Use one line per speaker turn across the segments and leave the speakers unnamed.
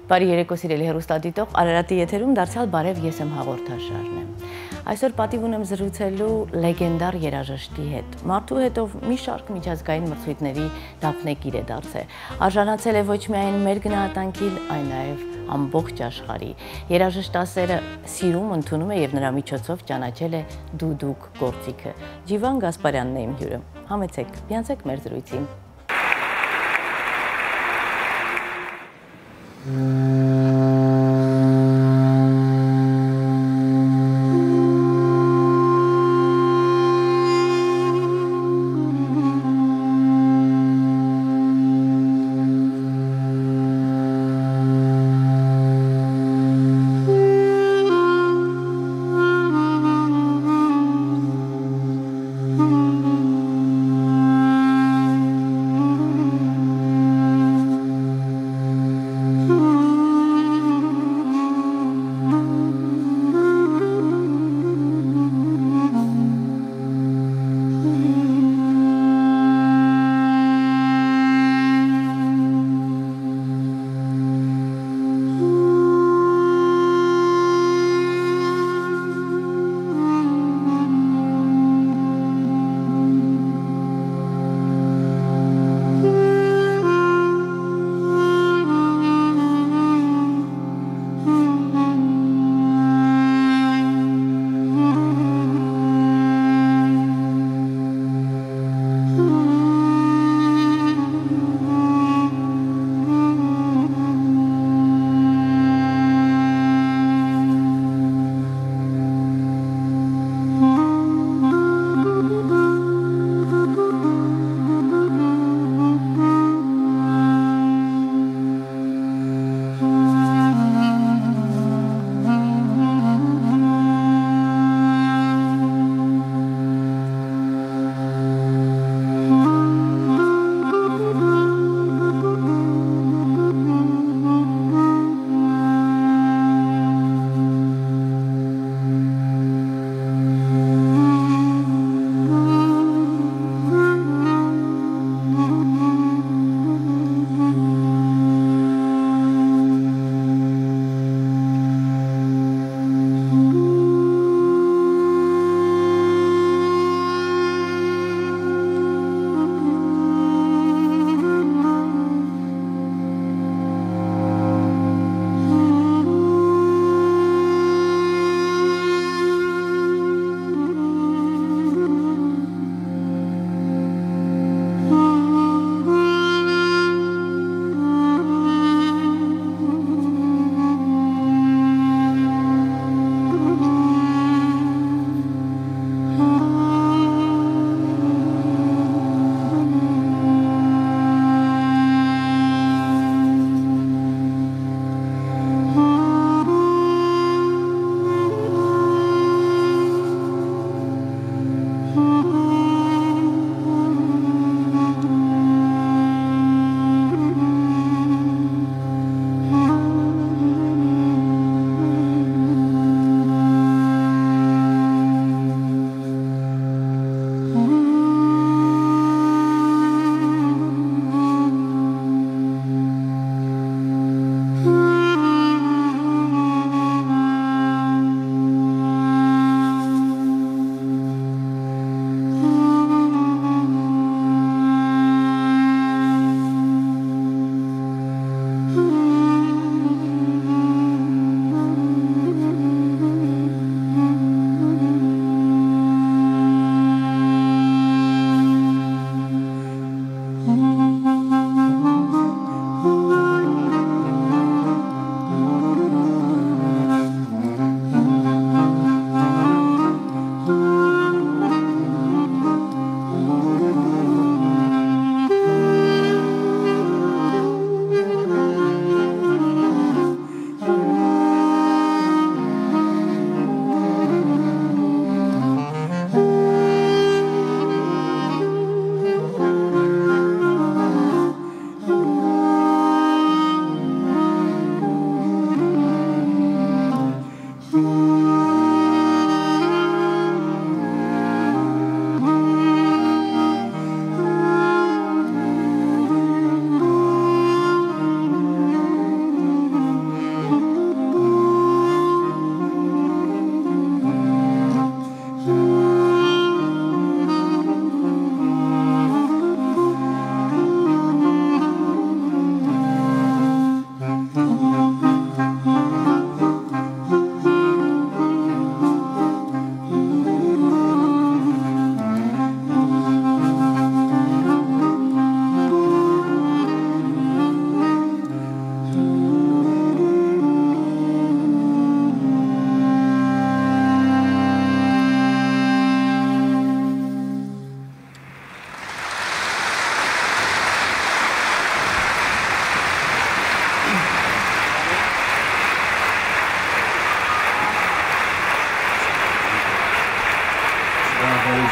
Բարի երեկո սիրելի հեռուստադիտող, Արարատի եթերում դարձյալ բարև ես եմ հաղորդաշարն եմ։ Այսօր պատիվ ունեմ զրուցելու լեգենդար երաժշտի հետ։ Մարդու հետով մի շարք միջազգային մրցույթների դափնեկիր է դարձել։ Արժանացել է ոչ միայն մեր գնահատանքին, այլ նաև ամբողջ աշխարհի։ Երաժշտասերը սիրում, ընդունում է եւ նրա միջոցով ճանաչել է դուդուկ գործիքը։ Ջիվան Գասպարյանն է իմ հյուրը։ Համեցեք, միացեք մեր զրույցին։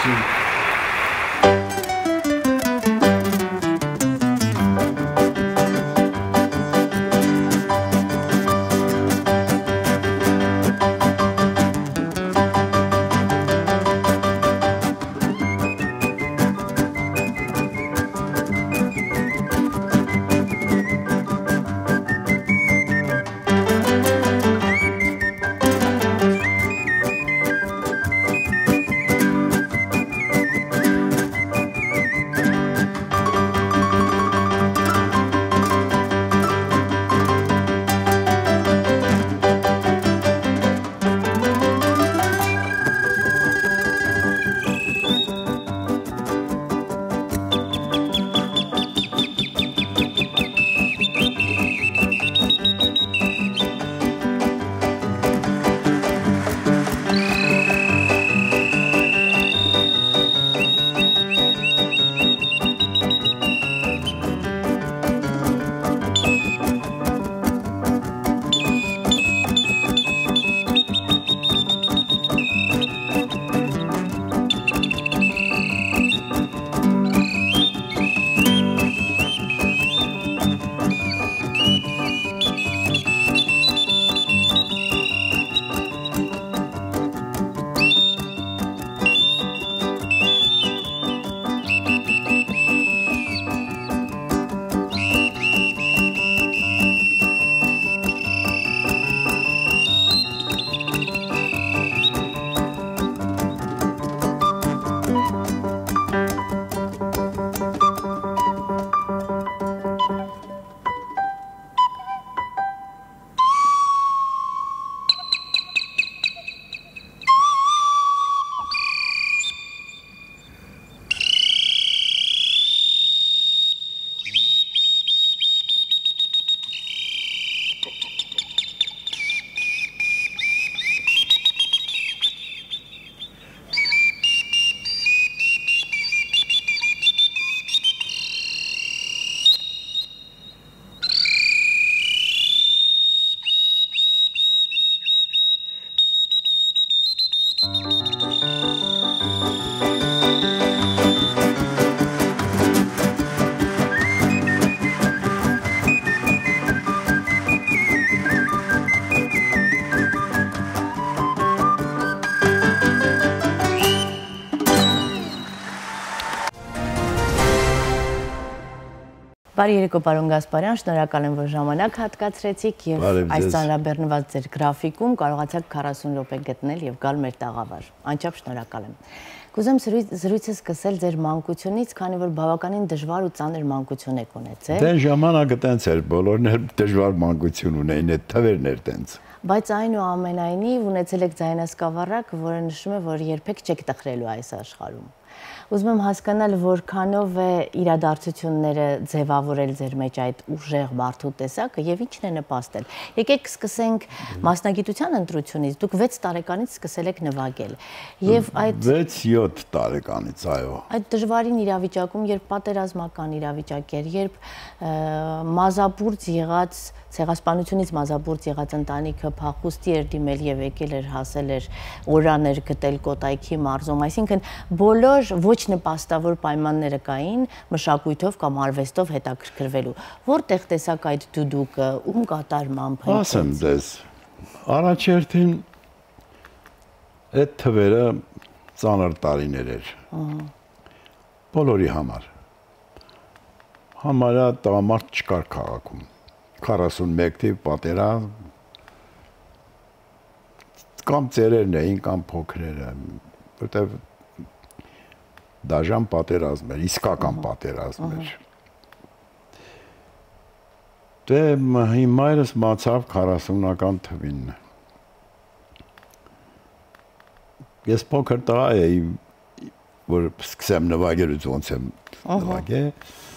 Շնորհակալություն։
Բարի երեկո, պարոն Գասպարյան, շնորհակալ եմ, որ ժամանակ հատկացրեցիք եւ այս ծանրաբեռնված ձեր գրաֆիկում կարողացաք 40 րոպե գտնել եւ գալ մեր տաղավար։ Անչափ շնորհակալ եմ։ Կուզեմ զրույցը սկսել ձեր մանկությունից, քանի որ բավականին դժվար ու ծանր մանկություն եք ունեցել։
Դե ժամանակը տենց էր, բոլորն էլ դժվար մանկություն ունեին, այդ թվերն էր տենց։ Բայց
այնուամենայնիվ ունեցել եք ձայնասկավառակ, որը նշում է, որ երբեք չեք տխրելու այս աշխարհում։ Ուզում եմ հասկանալ, որքանով է իրադարձությունները ձևավորել ձեր մեջ այդ ուժեղ մարդու տեսակը եւ ինչն է նպաստել։ Եկեք սկսենք մասնագիտության ընտրությունից։ Դուք 6 տարեկանից սկսել եք նվագել։ Եվ այդ
6-7 տարեկանից, այո։
Այդ դժվարին իրավիճակում, երբ պատերազմական իրավիճակ էր, երբ մազաբուրձ եղած ցեղասպանությունից մազաբուրձ եղած ընտանիքը փախուստի էր դիմել եւ եկել էր հասել էր օրաներ գտել Կոտայքի մարզում, այսինքն բոլոր ոչ նպաստավոր պայմանները կային մշակույթով կամ արվեստով հետաքրքրվելու։ Որտեղ տեսակ այդ դուդուկը, ում կատարմամբ հնչեց։
Ասեմ դες, առաջերտին այդ թվերը ծանր տարիներ էր։ Բոլորի համար։ Համարյա տղամարդ չկար քաղաքում։ 41 թիվ պատերազմ կամ ծերերն էին կամ փոքրերը, որտեղ դաժան պատերազմ էր, իսկական պատերազմ էր։ Դե մայրս մացավ 40-ական թվին։ Ես փոքր տղա էի, որ սկսեմ նվագելուց ոնց եմ նվագել։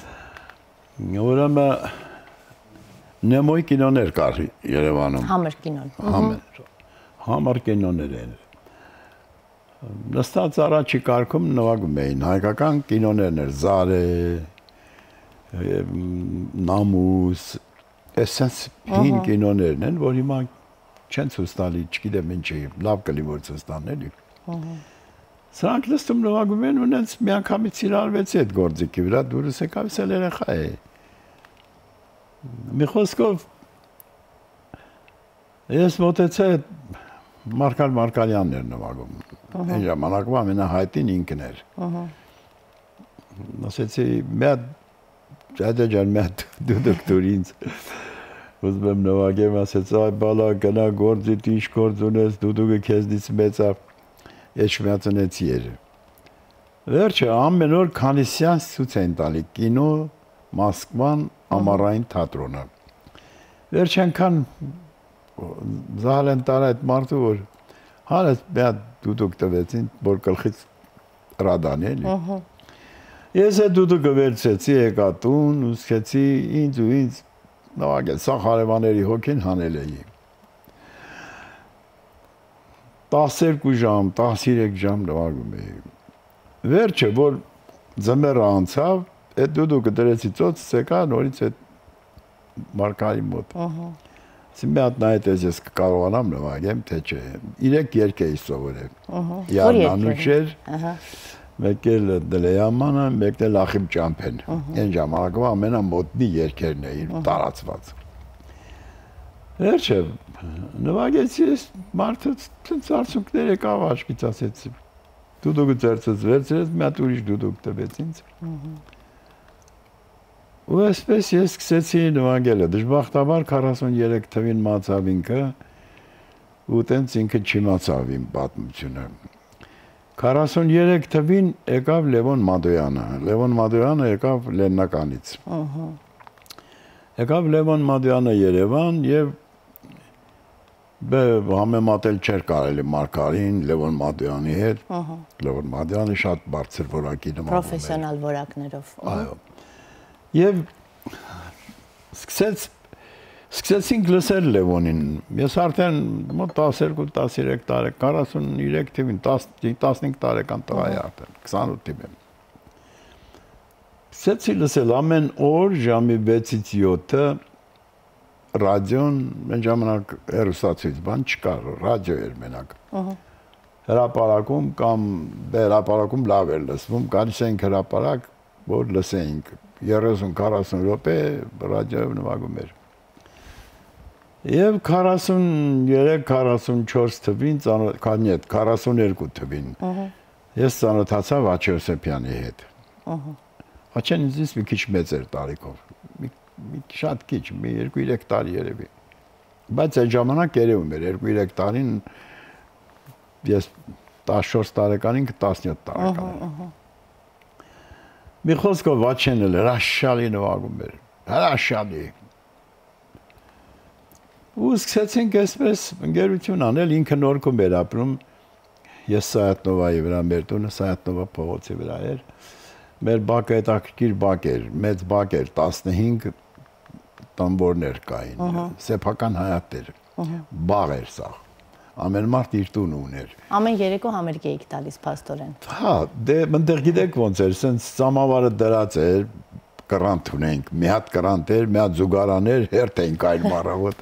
Ուրեմն Նեմոյ կինոներ կար Երևանում։
Համր կինոն։
Համր կինոներ են։ Նստած առաջի կարգում նվագում էին հայկական կինոներն էր, Զարե, Նամուս, այսպես հին կինոներն են, որ հիմա չեն ցույց տալի, չգիտեմ ինչի, լավ կլինի որ ցույց տան էլի։ Սրանք լստում նվագում են ունենց միանգամից իրարվեց այդ գործիքի վրա դուրս եկավ սել երեխա է։ Մի խոսքով ես մոտեցա Մարկալ Մարկալյանն էր նվագում։ Այն ժամանակվա ամենահայտին ինքն էր։ Ասեցի մի հատ դուդուկտուր ինձ ուզում եմ նվագեմ, ասեց այ բալա գնա գործիդ ինչ գործ ունես դուդուկը քեզնից մեծ է Էջմիածնեցի էր։ Վերջը ամեն օր քանի սեանս ցույց են տալի կինո Մոսկվան ամառային թատրոնը։ Վերջ անգամ զահել են տալ այդ մարդու որ հարած մի դուդուկ տվեցին որ գլխից ռադան էլի։ Ես այդ դուդուկը վերցեցի եկա տուն ու սկսեցի ինձ նվագել սա հարևանների հոգին հանել էի։ 12 ժամ, 13 ժամ նվագում էի։ Վերջը որ ձմեռը անցավ, այդ դուդուկը դրեցի ծոցս եկա նորից այդ Մարկալի մոտ։ Ասի մի հատ նայեց ես կկարողանամ նվագեմ, թե չէ։ 3 երգ էի սովորել։ Յանանուշեր, մեկ էլ Դլեյամանը, մեկ էլ Ախիմ Ճամփեն։ Այն ժամանակվա ամենամոտնի երգերն էին տարածված։ Վերջը նվագեցի ես մարդը ցած արցունքներ եկավ աչքից ասեցի դուդուկը ծերծեց վերցրեց մի հատ ուրիշ դուդուկ տվեց ինձ ու այսպես ես սկսեցի նվագելը դժբախտաբար 43 թվին մացավ ինքը ու տենց ինքը չիմացավ իմ պատմությունը 43 թվին եկավ Լևոն Մադոյանը եկավ Լեննականից եկավ Լևոն Մադոյանը Երևան եւ համեմատել չէր կարելի Մարկարին, Լևոն Մադոյանի հետ։ Լևոն Մադոյանը շատ բարձր որակի նման էր։
Պրոֆեսիոնալ որակներով։
Այո։ Եվ սկսեցինք լսել Լևոնին։ Ես արդեն մոտ 12-13 տարեկան, 43 թվին, 15 տարեկան տղա էի արդեն, 28 թվին։ Սկսեցի լսել ամեն օր ժամի 6-ից 7-ը ռադիոն այն ժամանակ հեռուստացույց բան չկար, ռադիո էր մենակ։ Հրապարակում կամ հրապարակում լավ էր լսվում, գալիս էինք հրապարակ, որ լսեինք 30-40 րոպե ռադիոյով նվագում էր։ Եվ 43-44 թվին, 42 թվին ես ծանոթացա Վաչե Հովսեփյանի հետ։ Վաչեն ինձ մի քիչ մեծ էր տարիքով։ Շատ քիչ, մի 2-3 տարի երևի։ Բայց այդ ժամանակ երևում էր 2-3 տարին ես 14 տարեկանին 17 տարեկան։ Մի խոսքով Վաչեն էլ հրաշալի նվագում էր, հրաշալի։ Ու սկսեցինք այսպես ընկերություն անել, ինքը Նորքում էր ապրում, ես Սայաթնովայի վրա, մեր տունը Սայաթնովա փողոցի վրա էր։ Մեր բակը հետաքրքիր բակ էր, մեծ բակ էր, 15 տամբորներ կային, սեփական հայատ էր, բաղ էր սա, ամեն մարդ իր տուն ուներ։
Ամեն երեկո համերգ էիք տալիս փաստորեն։
Հա, դե մտեղ գիտեք ոնց էր, սենց ծամավարը դրած էր, կրանտ ունենք, մի հատ կրանտ էր, մի հատ զուգարան էր, հերթ էինք այլ մարավոտը։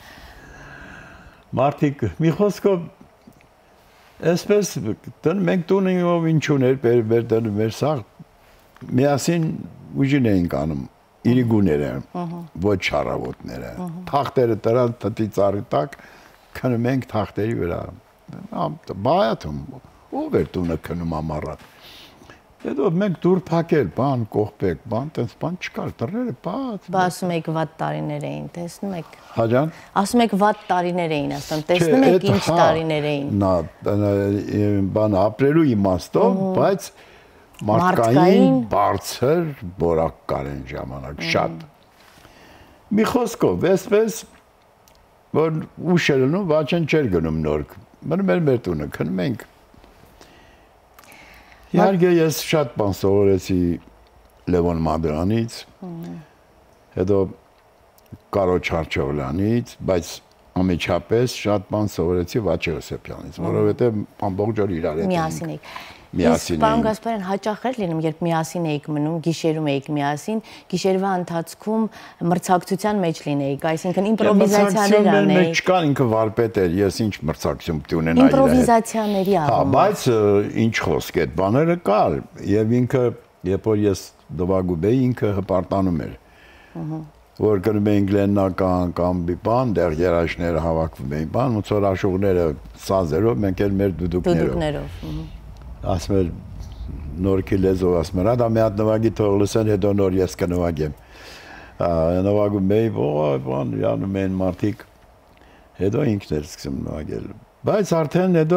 Մարդիկ, մի խոսքով, այսպես, մենք տունով ինչ ուներ, մեր սաղ, միասին ուժին էինք անում, իրիգուները, ոչ շարավոտները, թախտերը տրած թտի ծառի տակ, քնում ենք թախտերի վրա, բայաթում, ով էր տունը քնում ամառատ, հետո մենք դուր փակել, բան, կողպեք, բան, տենց բան չկար, դռները բաց։
Բա ասում եք վատ տարիներ էին, տեսնում եք։
Հաջան։
Ասում եք վատ տարիներ էին, ասում, տեսնում եք ինչ տարիներ էին։
Բան ապրելու իմաստով, բայց մարդկային բարձր որակ կար այն ժամանակ, շատ։ Մի խոսքով, այսպես, որ ուշ էր լնում, Վաչեն չէր գնում Նորք, մնում էր մեր տունը, քնում ենք։ Իհարկե ես շատ բան սովորեցի Լևոն Մադոյանից, հետո Կարո Չարչովյանից, բայց ամիջապես շատ բան սովորեցի Վաչե Հովսեփյանից, որովհետև ամբողջ օր իրար հետ էինք։
Միասին եք։
միասին
Պարոն
էին։
Գասպարյան, հաճախ էր լինում, երբ միասին էիք մնում, գիշերում էիք միասին, գիշերվա ընթացքում մրցակցության մեջ լինեիք, այսինքն իմպրովիզացիաներ անեիք։
Մեջ չկան, ինքը վարպետ էր, ես ինչ մրցակցություն պիտի ունենայի իր հետ։
Իմպրովիզացիաների առումով։
Բայց ինչ խոսք այդ բաները կար, եւ ինքը, երբ որ ես նվագում էի, ինքը հպարտանում էր։ Որ գնում էինք Լեննական կամ մի բան, դեռ երաժները հավաքվում էին, բան, ոնց որ աշուղները սազերով, մենք էլ մեր դուդուկներով։ Ասում էր նորքի լեզով, ասում էր, դա մի հատ նվագի թող լսեն, հետո նոր ես կնվագեմ։ Նվագում էի, բան, յանում էին մարդիկ, հետո ինքն էր սկսում նվագել։ Բայց արդեն հետո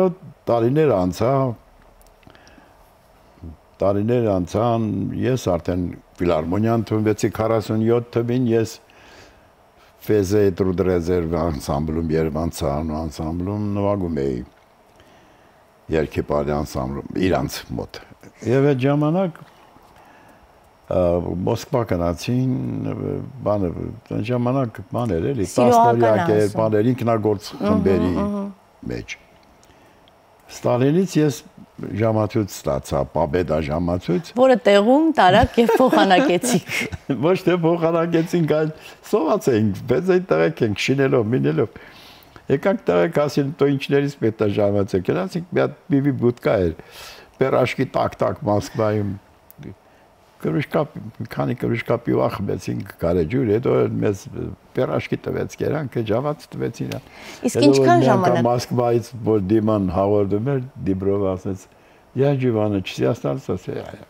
տարիներ անցան, ես արդեն ֆիլհարմոնիան թողնվեցի 47 թվին, ես Ֆեզե Տրուդրեզերվ անսամբլում, Երևան ցարնու անսամբլում նվագում էի երգիպարի անսամբլում, իրանց մոտ։ Եվ այդ ժամանակ Մոսկվա գնացին, բանը, այն ժամանակ բաներ էլի, 10-օրյակ էր, բաներ, ինքնագործ խմբերի մեջ։ Ստալինից ես ժամացույց ստացա, Պաբեդա ժամացույց,
որը տեղում տարակ եւ փոխանակեցիք։
Ոչ թե փոխանակեցինք, այլ սոված էինք, բայց այդ տեղեք ենք շինելով, մինելով։ Եկանք տեղեք ասին, «Տո ինչներից պետք է ժամացույց»։ Գնացինք մի հատ բիբի բուտկա էր, Պերաշկի տակ-տակ Մոսկվայում։ Քանի կրուշկա պիվա խմեցինք գարեջուր, հետո մեզ Պերաշկի տվեց կերանք, ժամաց տվեցին։
Իսկ ինչքան ժամանակ
Մոսկվայից որ դիման հաղորդում էր, Դիբրովը ասեց. «Я Ջիվանը չսի остался,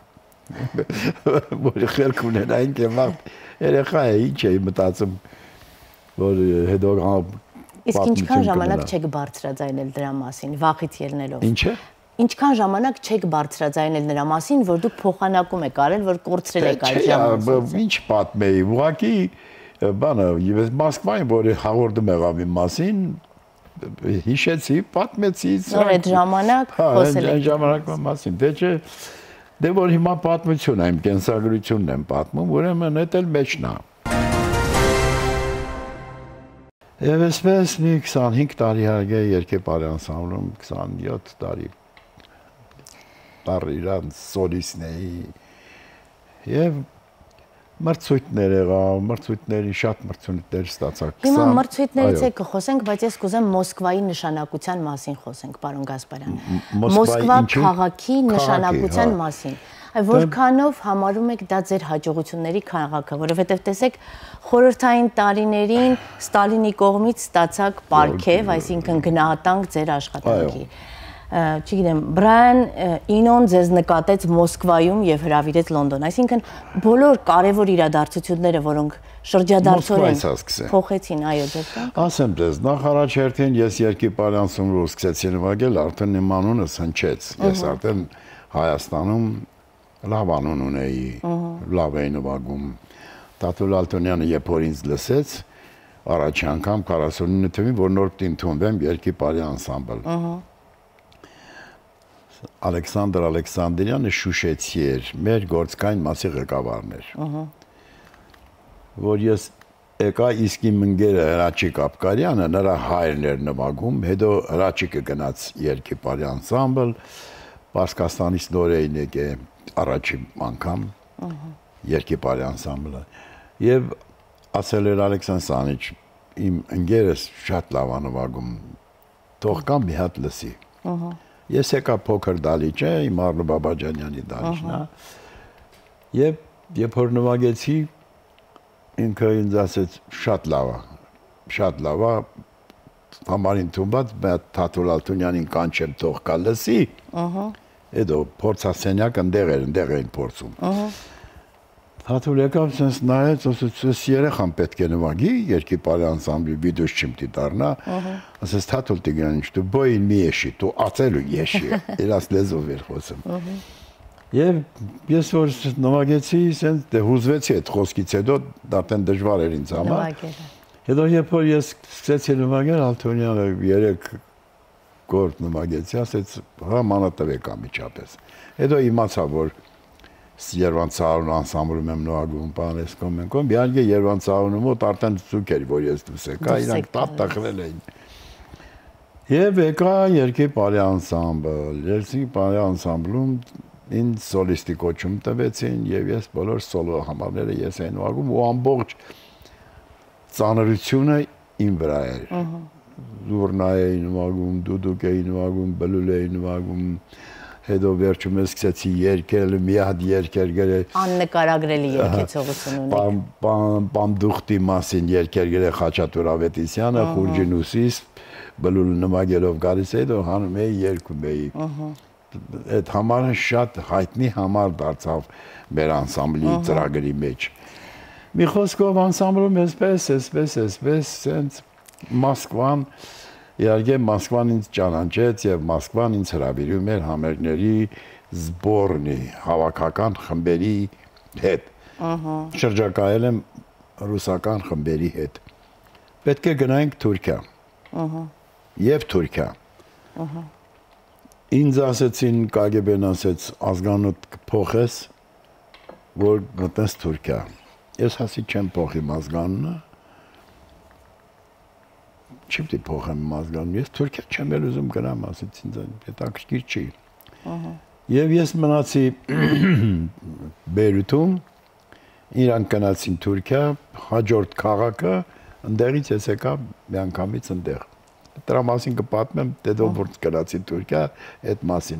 որ խելք ունենայինք եւ երեխա է, ինչ էի մտածում, որ հետո
Իսկ ինչքան ժամանակ չեք բարձրաձայնել դրա մասին, վախից ելնելով։
Ինչը։
Ինչքան ժամանակ չեք բարձրաձայնել նրա մասին, որ դուք փոխանակում եք արել, որ կորցրել եք այդ ժամանակ։
Ինչ պատմեի, ուղղակի բանը, ես Մոսկվայում որ հաղորդում եղավ իմ մասին, հիշեցի, պատմեցի։
Որ այդ ժամանակ խոսել եք։
Այն ժամանակվա մասին, դե չէ, դե որ հիմա պատմություն եմ, կենսագրությունն եմ պատմում, ուրեմն դա էլ մեջն է։ Եվ այսպես մի 25 տարի հարգե երգիպարի անսամբլում, 27 տարի իրան սոլիսնեի եւ մրցույթներ եղավ, մրցույթների շատ մրցույթներ ստացա։
Հիմա մրցույթներից է կխոսենք, բայց ես կուզեմ Մոսկվայի նշանակության մասին խոսենք, պարոն Գասպարյան։ Մոսկվա քաղաքի նշանակության մասին։ Որքանով համարում եք դա ձեր հաջողությունների քաղաքը, որովհետև տեսեք խորհրդային տարիներին Ստալինի կողմից ստացաք պարգև, այսինքն գնահատանք ձեր աշխատանքի։ Չգիտեմ, Բրայան Ինոն ձեզ նկատեց Մոսկվայում եւ հրավիրեց Լոնդոն, այսինքն բոլոր կարևոր իրադարձությունները, որոնք շրջադարձորեն փոխեցին, այո, ձեր կյանքը։
Ասեմ ձեզ, նախ առաջերտին ես երգիպարի անսամբլում սկսեցի նվագել, արդեն իմ անունս հնչեց։ Ես արդեն Հայաստանում լավ անուն ունեի, լավ էի նվագում։ Տատուլ Ալթոնյանը երբ որ ինձ լսեց, առաջի անգամ 49 թվին, որ նոր պիտի ընդունվեմ երգիպարի անսամբլ։ Ալեքսանդր Ալեքսանդրյանը Շուշեցի էր, մեր գործկային մասի ղեկավարն էր։ Որ ես եկա, իսկ իմ ընկերը Հրաչիկ Աբկարյանը, նրա հայրն էր նվագում, հետո Հրաչիկը գնաց երգիպարի անսամբլ, Պարսկաստանից նոր էին եկել առաջի անգամ երգիպարի անսամբլը եւ ասել էր Ալեքսանդր Սանիչ, իմ ընկերս շատ լավ է նվագում, թող կամ մի հատ լսի։ Ես եկա փոքր դալիճ է, իմ Արնո Բաբաջանյանի դալիճն է։ Եվ երբ որ նվագեցի, ինքը ինձ ասեց շատ լավ է, համարին թումբած, Թաթուլ Ալթունյանին կանչեմ թող կա լսի։ Հետո փորձասենյակ ընդեղ էին փորձում։ Թաթուլ եկավ, sense նայեց, ասեց երեխան պետք է նվագի, երգիպարի անսամբլի վիդուս չիմտի դառնա։ Ասեց Թաթուլ Տիգրանիչ, դու բոյին մի եշի, դու ածելու եշի, իրաց լեզվով էր խոսում։ Եվ ես որ նվագեցի, sense դե հուզվեցի այդ խոսքից հետո, արդեն դժվար էր ինձ համար։ Հետո երբ որ ես սկսեցի նվագել, Ալթոնյանը 3 գործ նվագեցի, ասեց մանատվեք ամիջապես։ Հետո իմացա, որ Երևան ցարուն անսամբլում եմ նվագում, բան ես կոմենկոմ, իհարկե Երևան ցարունը մոտ արդեն ցուկ էր, որ ես դուս եկա, իրանք տախրել էին։ Եվ եկա երկի բարի անսամբլ, երկի բարի անսամբլում ինձ սոլիստի կոչում տվեցին եւ ես բոլոր սոլո համարները ես այն նվագում ու ամբողջ ծանրությունը իմ վրա էր։ Զուրնա էի նվագում, դուդուկ էի նվագում, բլուլ էի նվագում, հետո վերջում սկսեցի երգել, մի հատ երգեր գրել։
Աննկարագրելի երգեցողություն ունեք։
Պամդուխտի մասին երգեր գրել Խաչատուր Ավետիսյանը, Խուրջինուսիս, բլուլ նվագելով գալիս հետո հանում էի երգում էի։ Այդ համարը շատ հայտնի համար դարձավ մեր անսամբլի ծրագրի մեջ։ Մի խոսքով անսամբլում էսպես, սենց Մոսկվան, իհարկե Մոսկվան ինձ ճանաչեց եւ Մոսկվան ինձ հրավիրում էր համերգների զբորնի, հավաքական խմբերի հետ։ Շրջակայել եմ ռուսական խմբերի հետ։ Պետք է գնայինք Թուրքիա։ Եվ Թուրքիա։ Ինձ ասեցին KGB-ն ասեց ազգանոտ կփոխես, որ գտնես Թուրքիա։ Ես ասի չեմ փոխի ազգանունը։ Չպետք է փոխեմ ազգանունը։ Ես Թուրքիա չեմ էլ ուզում գնամ, ասեց ինձ, հետաքրքիր չի։ Եվ ես մնացի Բեյրութում, իրանք գնացին Թուրքիա, հաջորդ քաղաքը, ընդեղից ես եկա մի անգամից ընդեղ։ Դրա մասին կպատմեմ, դե որ գնացի Թուրքիա, այդ մասին։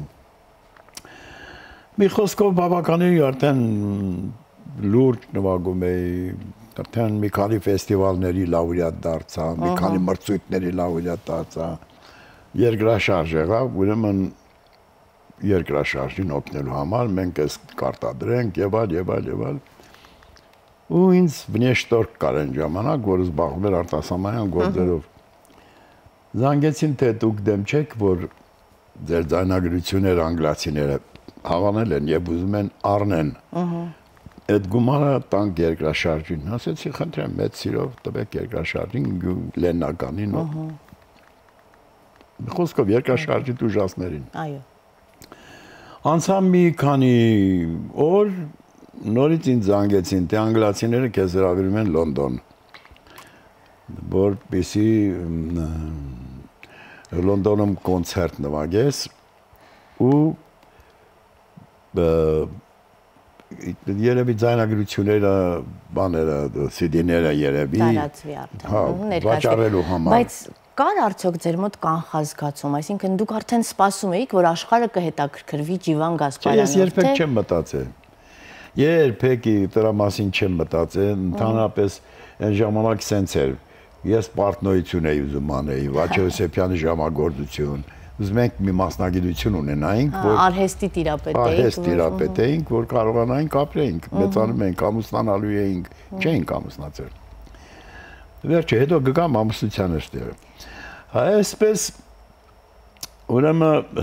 Մի խոսքով բավականին արդեն լուրջ նվագում էի, արդեն մի քանի ֆեստիվալների լաուրեատ դարձա, մի քանի մրցույթների լաուրեատ դարձա, երկրաշարժ եղավ, ուրեմն երկրաշարժին օգնելու համար մենք էս կարտադրենք եւ այլ։ Ու ինձ վնեշտորկ կար այն ժամանակ, որ զբաղվում էր արտասահմանյան գործերով։ Զանգեցին, թե դուք դեմ չեք, որ ձեր ձայնագրությունները անգլիացիները հավանել են եւ ուզում են առնեն։ Այդ գումարը տանք երկրաշարժին։ Ասեցի, խնդրեմ, մեծ սիրով տվեք երկրաշարժին, լեննականին։ Խոսքով երկրաշարժի դժվարներին։ Այո։ Անցավ մի քանի օր, նորից ինձ զանգեցին, թե անգլիացիները քեզ հրավիրում են Լոնդոն, որպեսզի Լոնդոնում կոնցերտ նվագես ու երևի ձայնագրությունները, բաները, CD-ները երևի վաճառելու համար։
Բայց կար արդյոք ձեր մոտ կանխազգացում, այսինքն դուք արդեն սպասում էիք, որ աշխարհը կհետաքրքրվի Ջիվան Գասպարյանով,
Ես երբեք չեմ մտածել։ Երբեք դրա մասին չեմ մտածել, ընդհանրապես այն ժամանակ սենց էր։ Ես պարտնոյություն էի ուզում անել, Վաչե Հովսեփյանի ժամագործություն։ Ուզում ենք մի մասնագիտություն ունենայինք, որ
արհեստի տիրապետ
էինք, որ կարողանայինք ապրեինք, մեծանում էինք, ամուսնանալու էինք, չէինք ամուսնացել։ Վերջը հետո գամ ամուսնության էստեղ։ Այսպես ուրեմն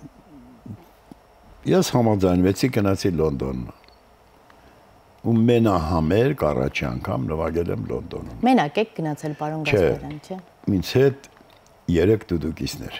ես համաձայնվեցի գնացի Լոնդոն։ Ու մենահամերգ առաջի անգամ նվագել եմ Լոնդոնում։
Մենակ եք գնացել պարոն Գասպարյան, չէ՞։
Ինձ հետ 3 դուդուկիստներ։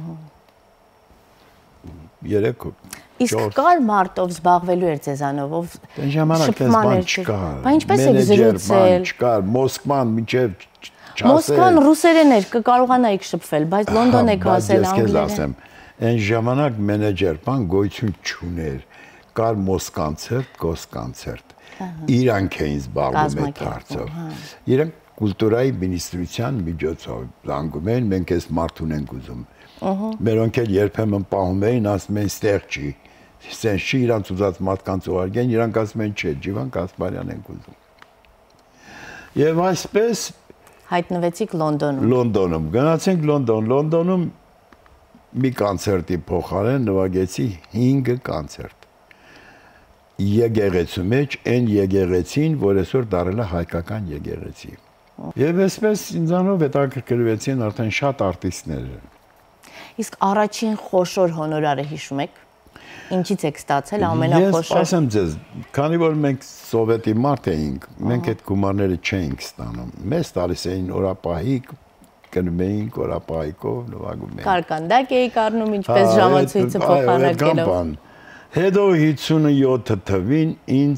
3
Իսկ կար մարդ, ով զբաղվելու էր ձեզանով, ով
Այն ժամանակ էս բան չկար։
Բա ինչպես եք զրուցել։
Չկար, Մոսկվան մինչև չասել։
Մոսկվան ռուսերեն էր, կկարողանայիք շփվել, բայց Լոնդոն եք հասել անգլերեն։
Այն ժամանակ մենեջեր բան գոյություն չուներ։ Կար Մոսկոնցերտ, Գոսկոնցերտ։ Իրանք էին զբաղվում այդ հարցով։ Իրանք կուլտուրայի մինիստրության միջոցով զանգում էին, մենք այս մարդ ունենք ուզում։ Մերոնք էլ երբեմն պահում էին, ասում էին ստեղ չի։ Սենց չի իրանց ուզած մարդկանց ուղարկեն, իրանք ասում են չէ, Ջիվան Գասպարյան ենք ուզում։ Եվ այսպես
հայտնվեցիք Լոնդոնում։
Լոնդոնում, գնացինք Լոնդոնում մի կոնցերտի փոխարեն նվագեցի 5 կոնցերտ։ Եկեղեցու մեջ այն եկեղեցին, որ այսօր դարել է հայկական եկեղեցի։ Եվ այսպես ինձանով հետաքրքրվեցին արդեն շատ արտիստներ։
Իսկ առաջին խոշոր հոնորարը հիշում եք։ Ինչից եք ստացել ամենախոշոր։
Ես ասեմ ձեզ, քանի որ մենք սովետի մարդ էինք, մենք այդ գումարները չէինք ստանում։ Մեզ տալիս էին օրապահիկ, գնում էինք օրապահիկով նվագում էինք։
Կարկանդակ էիք առնում, ինչպես ժամացույցը փոխանակելով։
Հետո 57 թվին ինձ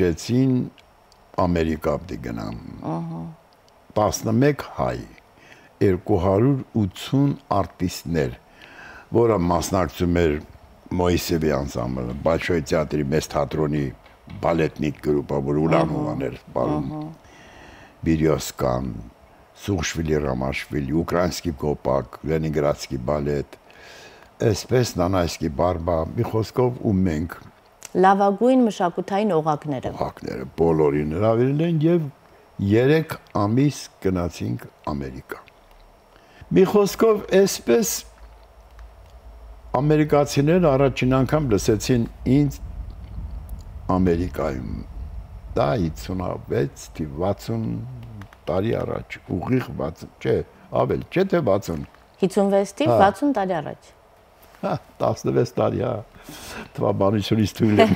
կանչեցին Ամերիկա պիտի գնամ։ 11 հայ։ 280 արտիստներ, որը մասնակցում էր Մոյսեվի անսամբլը, Большой театрի մեծ թատրոնի բալետնիկ գրուպը, որ Ուլանովան էր սպառում, Բիրյոսկան, Սուխշվիլի Ռամաշվիլի, Ուկրաինսկի կոպակ, Լենինգրադսկի բալետ, այսպես Նանայսկի բարբա, մի խոսքով ու մենք
լավագույն մշակութային օղակները
բոլորին հրավիրել են եւ 3 ամիս գնացինք Ամերիկա։ Մի խոսքով այսպես ամերիկացիները առաջին անգամ լսեցին ինձ Ամերիկայում։ Դա 56-60 տարի առաջ, ուղիղ 60, չէ, ավել, չէ թե 60։
56-ի 60 տարի առաջ։
Հա, 16 տարի, հա։ Թվաբանությունից թույլ եմ։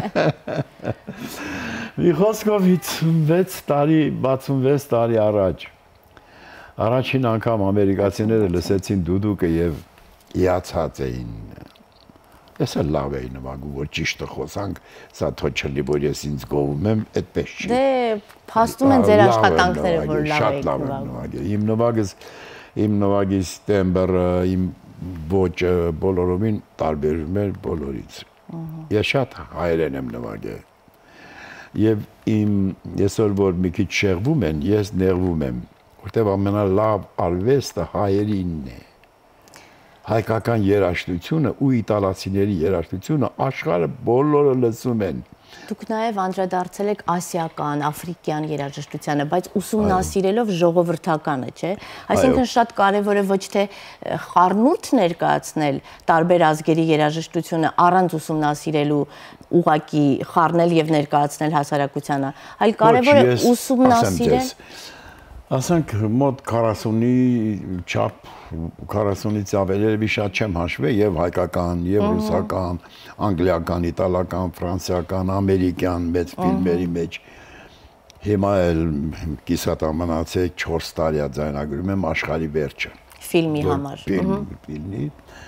Մի խոսքով 56 տարի առաջ առաջին անգամ ամերիկացիները լսեցին դուդուկը եւ իացած էին։ Ես էլ լավ էի նվագում, որ ճիշտը խոսանք, սա թո չլի, որ ես ինձ գովում եմ, այդպես չի։
Դե, փաստում են ձեր աշխատանքները, որ լավ եք
նվագում։ Իմ նվագիս տեմբրը, իմ ոճը բոլորովին տարբերում էր բոլորից։ Ես շատ հայերեն եմ նվագել։ Եվ այսօր որ մի քիչ շեղվում են, ես նեղվում եմ, որտեղ ամենալավ արվեստը հայերինն է։ Հայկական երաժշտությունը ու իտալացիների երաժշտությունը աշխարհը բոլորը լսում են։
Դուք նաև անդրադարձել եք ասիական, աֆրիկյան երաժշտությանը, բայց ուսումնասիրելով ժողովրդականը, չէ՞։ Այսինքն շատ կարևոր է ոչ թե խառնուրդ ներկայացնել տարբեր ազգերի երաժշտությունը առանց ուսումնասիրելու ուղղակի խառնել եւ ներկայացնել հասարակությանը, այլ կարևոր է ուսումնասիրել։
Ասենք մոտ 40-ի չափ 40-ից ավելի շատ չեմ հաշվել եւ հայկական, եւ ռուսական, անգլիական, իտալական, ֆրանսիական, ամերիկյան մեծ ֆիլմերի մեջ հիմա էլ կիսատ մնացեք 4 տարի ձայնագրում եմ աշխարհի վերջը
ֆիլմի համար։
Ֆիլմի։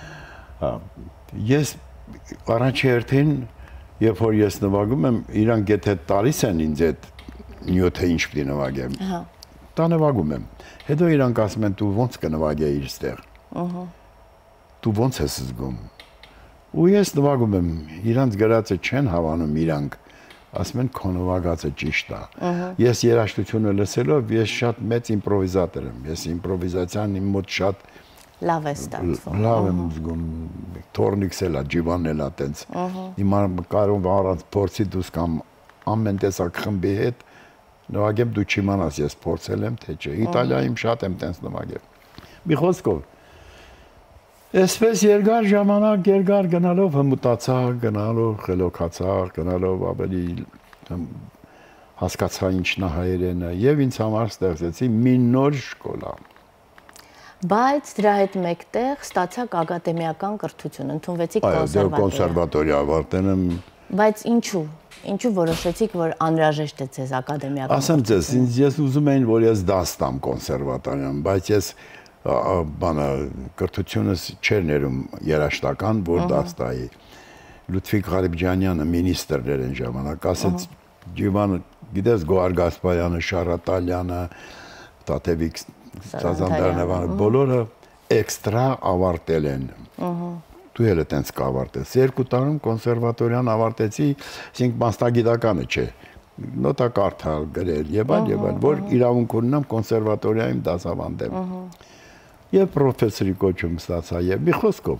Ես առաջի հերթին երբ որ ես նվագում եմ, իրանք եթե տալիս են ինձ այդ նյութը ինչ պիտի նվագեմ։ Դա նվագում եմ։ Հետո իրանք ասում են դու ո՞նց կնվագեիր այստեղ։ Դու ո՞նց ես զգում։ Ու ես նվագում եմ, իրանք գրածը չեն հավանում իրանք, ասում են քո նվագածը ճիշտ է։ Ես երաժշտությունը լսելով ես շատ մեծ իմպրովիզատոր եմ։ Ես իմպրովիզացիան իմ մոտ շատ
լավ է ստացվում։
Լավ եմ զգում։ Թորնիքս էլ է, ջիվանն էլ է տենց։ Հիմա կարող առանց փորձի դուս կամ ամեն տեսակ խմբի հետ նվագեմ դու չիմանաս ես փորձել եմ թե չէ։ Իտալիայում շատ եմ տենց նվագել։ Մի խոսքով այսպես երկար ժամանակ երկար գնալով հմտացա, գնալով խելոքացա, գնալով ավելի հասկացա ինչն է հայերենը եւ ինձ համար ստեղծեցի մի նոր շկոլա։
Բայց դրա հետ մեկտեղ ստացաք ակադեմիական կրթություն, ընդունվեցիք
կոնսերվատորիա ավարտել եմ։
Բայց ինչու որոշեցիք, որ անհրաժեշտ է ձեզ ակադեմիական։
Ասեմ ձեզ, ես ուզում եմ, որ ես դաս տամ կոնսերվատորիան, բայց ես բանը կրթությունս չէր ներում երաժշտական, որ դաս տայի։ Լուդվիգ Ղարիբջանյանը մինիստրներ են ժամանակ, ասեց Ջիվան, գիտես Գոհար Գասպարյանը, Շարատալյանը, Տատևիկ Սազանդարնևանը, բոլորը էքստրա ավարտել են։ Դու էլ տենց կավարտես։ 2 տարում կոնսերվատորիան ավարտեցի, ասենք մասնագիտականը չէ։ Նոտա կարդալ, գրել եւ այլ, որ իրավունք ունենամ կոնսերվատորիայում դասավանդեմ։ Եվ պրոֆեսորի կոչում ստացա եւ մի խոսքով։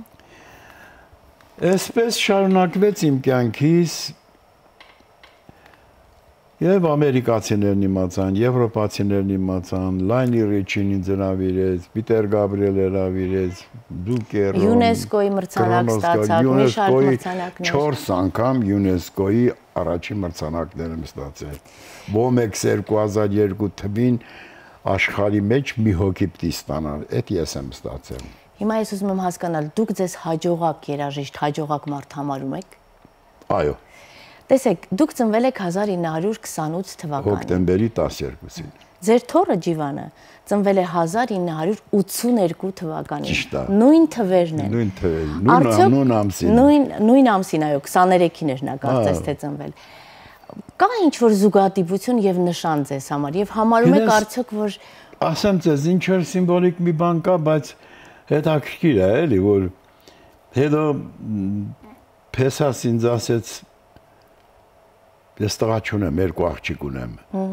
Այսպես շարունակվեց իմ կյանքիս եւ ամերիկացիներն իմացան, եվրոպացիներն իմացան, Լայնի Ռիչին ինձ հրավիրեց, Պիտեր Գաբրիելը հրավիրեց, Դուկեր,
ՅՈՒՆԵՍԿՕ-ի մրցանակ ստացավ, մի շարք մրցանակներ։
4 անգամ ՅՈՒՆԵՍԿՕ-ի առաջին մրցանակներ եմ ստացել։ Ոմեքս 2002 թվին աշխարհի մեջ մի հոգի պիտի ստանալ, այդ ես եմ ստացել։
Հիմա ես ուզում եմ հասկանալ, դուք ձեզ հաջողակ երաժիշտ, հաջողակ մարդ համարում եք։
Այո։
Տեսեք, դուք ծնվել եք 1928 թվականին։
Հոկտեմբերի 12-ին։
Ձեր թոռը Ջիվանը ծնվել է 1982 թվականին։
Ճիշտ է։
Նույն թվերն են։
Նույն թվերն, նույն ամսին։
Նույն ամսին, այո, 23-ին էր նա կարծես թե ծնվել։ Կա ինչ-որ զուգադիպություն եւ նշան ձեզ համար եւ համարում եք արդյոք որ
ասեմ ձեզ ինչ որ սիմվոլիկ մի բան կա, բայց հետաքրքիր է, էլի, որ հետո Փեսաս ինձ ասեց ես տղա չունեմ, երկու աղջիկ ունեմ։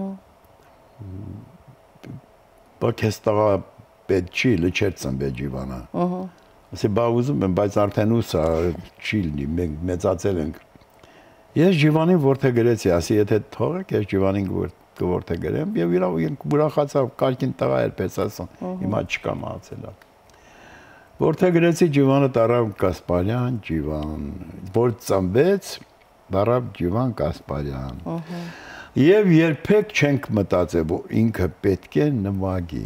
Բայց ես տղա պետք չի, լիչեր ծնվեց Ջիվանը։ Ասի բա ուզում եմ, բայց արդեն ուսա չի լինի, մենք մեծացել ենք։ Ես Ջիվանին որտե գրեցի, ասի եթե թողեք, ես Ջիվանին որտե գրեմ եւ իրավ ուրախացավ, կարգին տղա էր Փեսասը, հիմա չկա մահացել է։ Որտե գրեցի Ջիվանը տարավ Կասպարյան, Ջիվան, որ ծնվեց, տարավ Ջիվան Կասպարյան։ Եվ երբեք չենք մտածել, որ ինքը պետք է նվագի։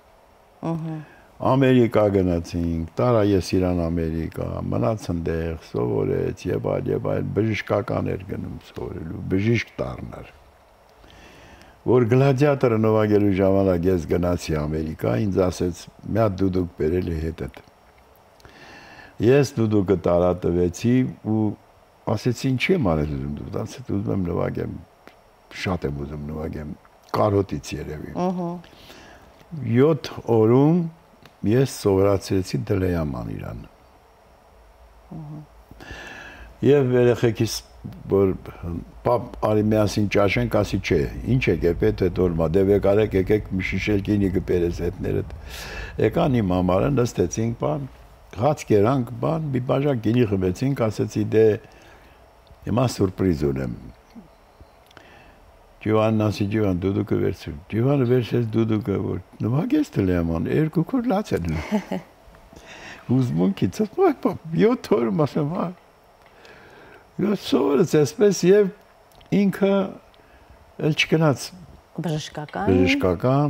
Ամերիկա գնացինք, տարա ես իրան Ամերիկա, մնաց ընդեղ, սովորեց եւ այլ, բժշկական էր գնում սովորելու, բժիշկ դառնար։ Որ գլադիատորը նվագելու ժամանակ ես գնացի Ամերիկա, ինձ ասեց՝ «Մի հատ դուդուկ բերել է հետդ»։ Ես դուդուկը տարա տվեցի ու ասեցի ինչի եմ արել դուդուկ, ասեցի ուզում եմ նվագեմ, շատ եմ ուզում նվագեմ, կարոտից երևի։ 7 օրում ես սովորացրեցի դլեաման իրան։ Եվ երեխեքիս որ պապ արի միասին ճաշենք, ասի չէ, ինչ եք պետ է դորմա, դե վեկարեք եկեք մի շիշել գինի կպերես հետներդ։ Եկան իմ ամարը, նստեցինք բան, հաց կերանք բան, մի բաժակ գինի խմեցինք, ասեցի դե հիմա սուրպրիզ ունեմ։ Ջիվանն ասի Ջիվան դուդուկը վերցրու։ Ջիվանը վերցրեց դուդուկը, որ նվագես դլեաման, երկու քոր լաց էր։ Ուզմունքից, պապ, 7 օրում ասեմ, հա։ Ես սովորեց այսպես եւ ինքը էլ չգնաց բժշկական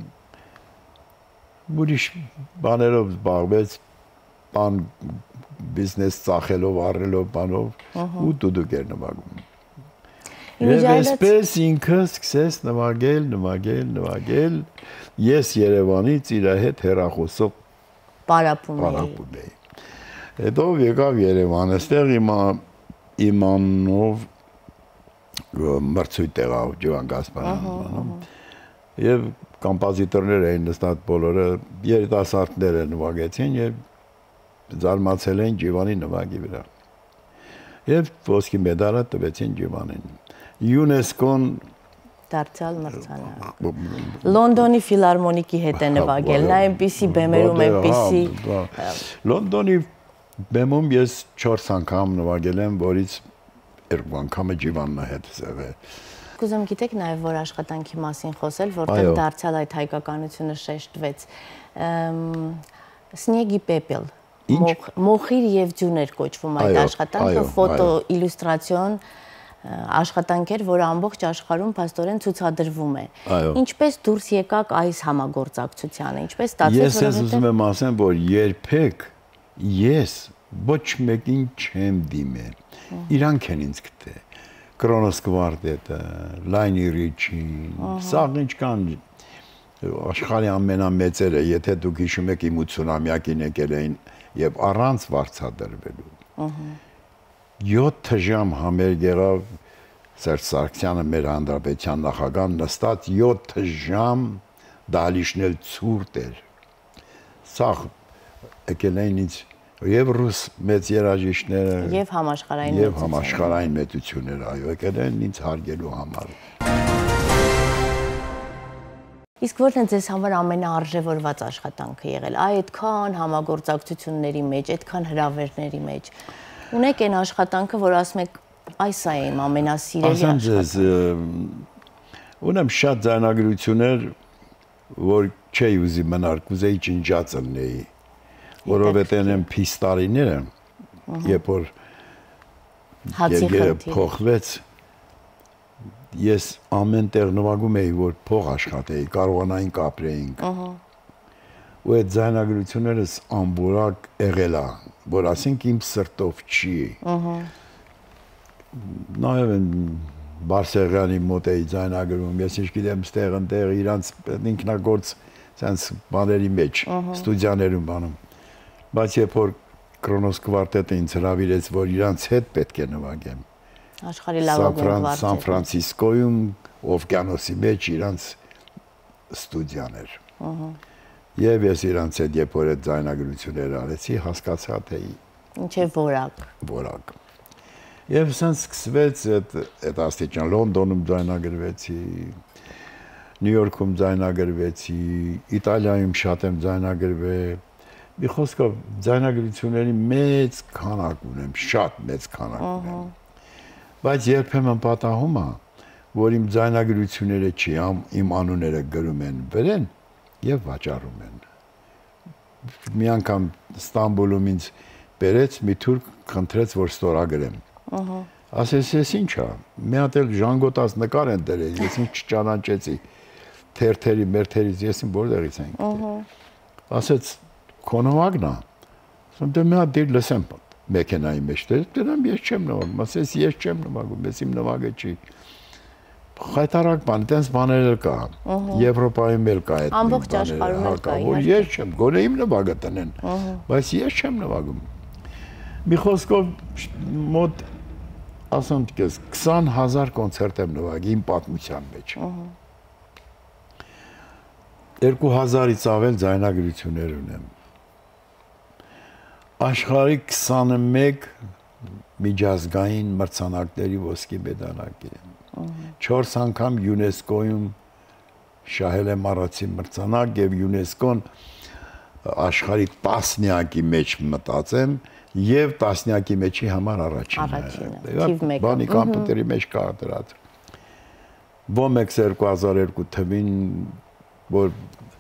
ուրիշ բաներով զբաղվեց, բան բիզնես ծախելով, առնելով բանով ու դուդուկ էր նվագում։ Եվ այսպես ինքը սկսեց նվագել, ես Երևանից իր հետ հեռախոսով պարապում էի։ Հետո եկավ Երևան, այստեղ իմանով մրցույթ եղավ Ջիվան Կասպարյանում եւ կոմպոզիտորներ էին նստած բոլորը, երիտասարդները նվագեցին եւ զարմացել էին Ջիվանի նվագի վրա։ Եվ ոսկի մեդալը տվեցին Ջիվանին։ ՅՈՒՆԵՍԿՕ-ն
դարձյալ մրցանակ։ Լոնդոնի ֆիլհարմոնիկի հետ է նվագել, նա այնպիսի բեմերում այնպիսի
Լոնդոնի բեմում ես 4 անգամ նվագել եմ, որից 2 անգամը Ջիվանն հետ եղել։
Կուզեմ գիտեք նաև որ աշխատանքի մասին խոսել, որտեղ դարձյալ այդ հայկականությունը շեշտվեց։ Սնեգի պեպել, մոխիր եւ ջուներ կոչվում այդ աշխատանքը, ֆոտո իլյուստրացիոն աշխատանք էր, որը ամբողջ աշխարհում փաստորեն ցուցադրվում է։ Ինչպես դուրս եկաք այս համագործակցությանը, ինչպես ստացվեց,
որովհետեւ ես ուզում եմ ասեմ, որ երբեք ես ոչ մեկին չեմ դիմել։ Իրանք են ինձ գտել։ Կրոնոս կվարտետը, Լայնի Ռիչին, սաղ ինչքան աշխարհի ամենամեծերը, եթե դուք հիշում եք իմ 80-ամյակին եկել էին եւ առանց վարձատրվելու։ 7 ժամ համերգ եղավ Սերժ Սարգսյանը մեր հանրապետության նախագահան նստած 7 ժամ դալիշն էլ ցուրտ էր։ Սաղ եկել էին ինձ եւ ռուս մեծ երաժիշտները
եւ համաշխարհային
մեծությունները, այո, եկել են ինձ հարգելու համար։
Իսկ որն է ձեզ համար ամենաարժևորված աշխատանքը եղել, այդքան համագործակցությունների մեջ, այդքան հրավերների մեջ։ Ունեք այն աշխատանքը, որ ասում եք, այս է իմ ամենասիրելի
աշխատանքը։ Ունեմ շատ ձայնագրություններ, որ չէի ուզի մնար, կուզեի ջնջած լինեի, որովհետև են փիստարիները, երբ որ երկերը փոխվեց, ես ամեն տեղ նվագում էի, որ փող աշխատեի, կարողանայինք ապրեինք։ Ու այդ ձայնագրություններս անբորակ եղել է, որ ասենք իմ սրտով չի։ Նաև Բարսեղյանի մոտ էի ձայնագրում, ես ինչ գիտեմ, ստեղ ընտեղ իրանց ինքնագործ սենց բաների մեջ, ստուդիաներում բանում։ Բայց երբ որ Կրոնոս կվարտետը ինձ հրավիրեց, որ իրանց հետ պետք է նվագեմ։
Աշխարհի լավագույն կվարտետը։
Սան Ֆրանցիսկոյում, օվկիանոսի մեջ իրանց ստուդիան էր։ Եվ ես իրանց հետ երբ որ այդ ձայնագրությունները արեցի, հասկացա թե
ինչ է
որակ։ Եվ սենց սկսվեց այդ աստիճան Լոնդոնում ձայնագրվեցի, Նյու Յորքում ձայնագրվեցի, Իտալիայում շատ եմ ձայնագրվել։ Մի խոսքով ձայնագրությունների մեծ քանակ ունեմ, շատ մեծ քանակ ունեմ։ Բայց երբեմն պատահում է, որ իմ ձայնագրությունները չի, իմ անունները գրում են վրեն եւ վաճառում են։ Մի անգամ Ստամբուլում ինձ բերեց մի թուրք խնդրեց, որ ստորագրեմ։ Ասես ես ի՞նչ է։ Մի հատ էլ ժանգոտած նկար են դրել, ես ինձ չճանաչեցի։ Թերթերի, մերթերից ես իմ որտեղից ենք։ Ասեց քո նվագն է։ Ասում դե մի հատ դիր լսեմ մեքենայի մեջ։ Դրամ ես չեմ նվագում, ասես ես չեմ նվագում, ես իմ նվագը չի։ Խայտարակ բան, տենց բաներ էլ կա։ Եվրոպայում էլ կա այդ բաները։
Ամբողջ աշխարհում էլ կա։
Որ ես չեմ, գոնե իմ նվագը տնեն, բայց ես չեմ նվագում։ Մի խոսքով մոտ ասեմ դες 20000 կոնցերտ եմ նվագի իմ պատմության մեջ։ 2000-ից ավել ձայնագրություններ ունեմ։ Աշխարհի 21 միջազգային մրցանակների ոսկի մեդալակիր եմ։ 4 անգամ ՅՈՒՆԵՍԿՕ-ում շահել եմ առածի մրցանակ եւ ՅՈՒՆԵՍԿՕ-ն աշխարհի տասնյակի մեջ մտածեմ եւ տասնյակի մեջի համար առաջինը։ Բանի կոմպյուտերի մեջ կա դրած։ Ոմեքս 2002 թվին որ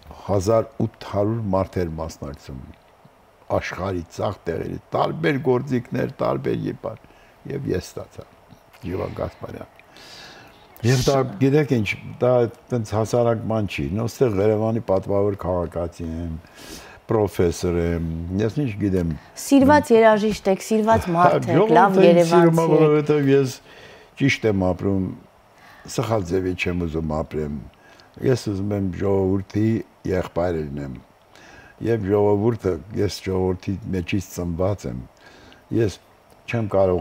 1800 մարդեր մասնակցում աշխարհի ցախ տեղերի տարբեր գործիքներ, տարբեր եպար եւ ես ստացա Ջիվան Գասպարյան։ Եվ դա գիտեք ինչ, դա այդպես հասարակ բան չի, նոստեղ Երևանի պատվավոր քաղաքացի եմ, պրոֆեսոր եմ, ես ինչ գիտեմ։
Սիրված երաժիշտ եք, սիրված մարդ եք, լավ երևանցի եք։
Որովհետեւ ես ճիշտ եմ ապրում, սխալ ձևի չեմ ուզում ապրեմ։ Ես ուզում եմ ժողովրդի եղբայր լինեմ։ Եվ ժողովուրդը, ես ժողովրդի մեջից ծնված եմ։ Ես չեմ կարող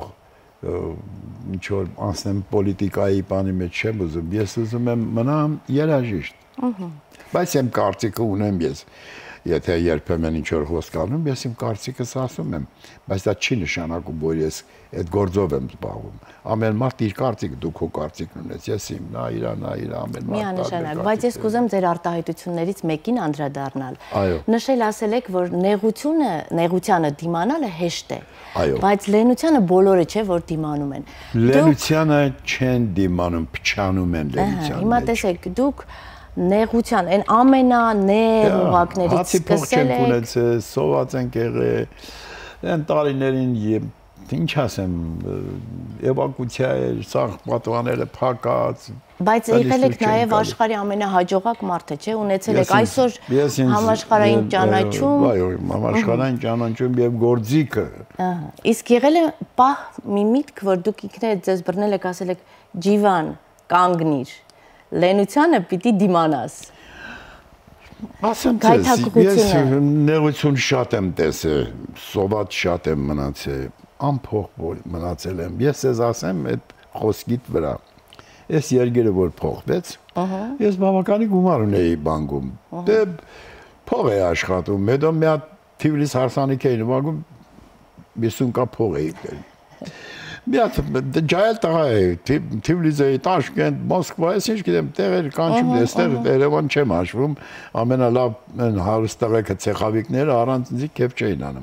ինչ որ անցնեմ պոլիտիկայի բանի մեջ չեմ ուզում, ես ուզում եմ մնամ երաժիշտ։ Բայց իմ կարծիքը ունեմ ես։ Եթե երբեմն ինչ որ խոսք անում, ես իմ կարծիքս ասում եմ, բայց դա չի նշանակում, որ ես այդ գործով եմ զբաղվում։ Ամեն մարդ իր կարծիք, դու քո կարծիքն ունես, ես իմ, նա իր, ամեն մարդ։
Միանշանակ, բայց ես կուզեմ ձեր արտահայտություններից մեկին անդրադառնալ։
Այո։
Նշել ասել եք, որ նեղությանը դիմանալը հեշտ է։
Այո։
Բայց լենությանը բոլորը չէ, որ դիմանում են։
Լենությանը չեն դիմանում, փչանում են լենությանը։
Հիմա տեսեք, դուք նեղության, այն ամենանեղ ուղակներից սկսել եք։
Ունեցել, սոված ենք եղել, այն տարիներին ինչ ասեմ, էվակուցիա էր, սաղ պատվաները փակած։
Բայց եղել եք նաև աշխարհի ամենահաջողակ մարդը, չէ՞, ունեցել եք այսօր համաշխարհային ճանաչում։
Այո, համաշխարհային ճանաչում եւ գործիքը։
Իսկ եղել է պահ մի միտք, որ դուք ինքներդ ձեզ բռնել եք, ասել եք Ջիվան, կանգնիր։ Լենությանը պիտի դիմանաս։
Ասեմ ձեզ, ես նեղություն շատ եմ տեսել, սոված շատ եմ մնացել, անփող մնացել եմ։ Ես ձեզ ասեմ այդ խոսքիդ վրա։ Այս երգերը որ փոխվեց, ես բավականին գումար ունեի բանկում։ Դե փող է աշխատում, հետո մի հատ Թիֆլիս հարսանիք էի նվագում, 50 կա փող էի բերում։ Մի հատ ջայել տղա է, Թիֆլիսի, Տաշկենտ, Մոսկվա, ես ինչ գիտեմ, տեղեր կանչում, այստեղ Երևան չեմ հաշվում, ամենալավ հարուստ տղեկը ցեխավիկները առանց ինձ քեֆ չէին անում։